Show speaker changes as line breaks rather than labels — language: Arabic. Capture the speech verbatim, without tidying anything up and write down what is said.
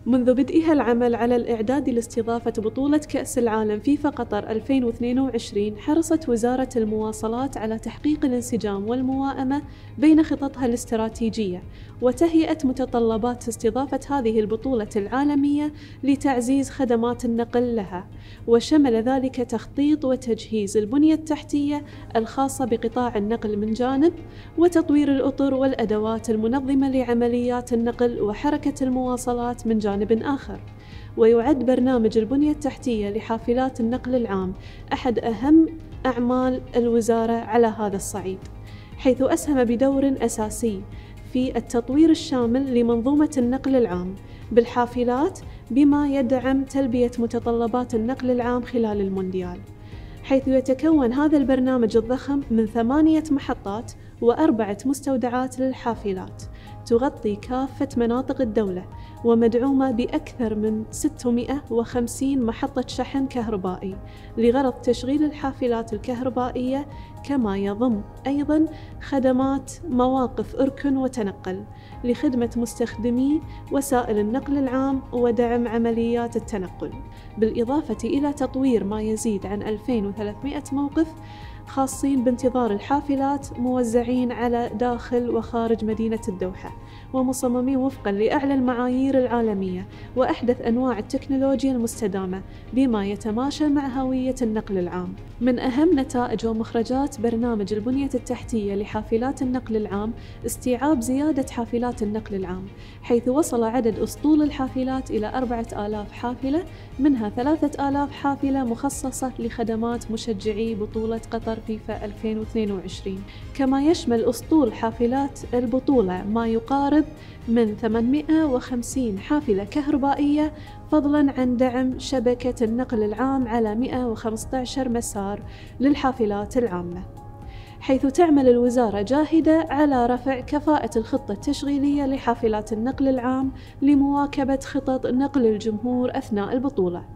منذ بدئها العمل على الإعداد لاستضافة بطولة كأس العالم فيفا قطر ألفين واثنين وعشرين، حرصت وزارة المواصلات على تحقيق الانسجام والموائمة بين خططها الاستراتيجية وتهيئة متطلبات استضافة هذه البطولة العالمية لتعزيز خدمات النقل لها، وشمل ذلك تخطيط وتجهيز البنية التحتية الخاصة بقطاع النقل من جانب، وتطوير الأطر والأدوات المنظمة لعمليات النقل وحركة المواصلات من جانب آخر. ويعد برنامج البنية التحتية لحافلات النقل العام أحد أهم أعمال الوزارة على هذا الصعيد، حيث أسهم بدور أساسي في التطوير الشامل لمنظومة النقل العام بالحافلات، بما يدعم تلبية متطلبات النقل العام خلال المونديال، حيث يتكون هذا البرنامج الضخم من ثمانية محطات وأربعة مستودعات للحافلات تغطي كافة مناطق الدولة، ومدعومة بأكثر من ستمائة وخمسين محطة شحن كهربائي لغرض تشغيل الحافلات الكهربائية، كما يضم أيضاً خدمات مواقف أركن وتنقل لخدمة مستخدمي وسائل النقل العام ودعم عمليات التنقل، بالإضافة إلى تطوير ما يزيد عن ألفين وثلاثمائة موقف خاصين بانتظار الحافلات موزعين على داخل وخارج مدينة الدوحة، ومصممين وفقاً لأعلى المعايير العالمية وأحدث أنواع التكنولوجيا المستدامة بما يتماشى مع هوية النقل العام. من أهم نتائج ومخرجات برنامج البنية التحتية لحافلات النقل العام استيعاب زيادة حافلات النقل العام، حيث وصل عدد أسطول الحافلات إلى أربعة آلاف حافلة، منها ثلاثة آلاف حافلة مخصصة لخدمات مشجعي بطولة قطر فيفا ألفين واثنين وعشرين، كما يشمل أسطول حافلات البطولة ما يقارب من ثمانمائة وخمسين حافلة كهربائية، فضلاً عن دعم شبكة النقل العام على مائة وخمسة عشر مسار للحافلات العامة، حيث تعمل الوزارة جاهدة على رفع كفاءة الخطة التشغيلية لحافلات النقل العام لمواكبة خطط نقل الجمهور أثناء البطولة.